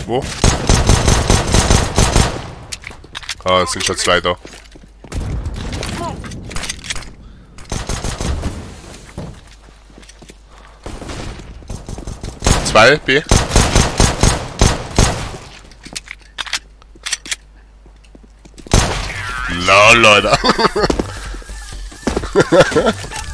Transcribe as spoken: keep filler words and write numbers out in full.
Wo? Ah, es sind schon zwei da. Zwei, B. Lol, Leute.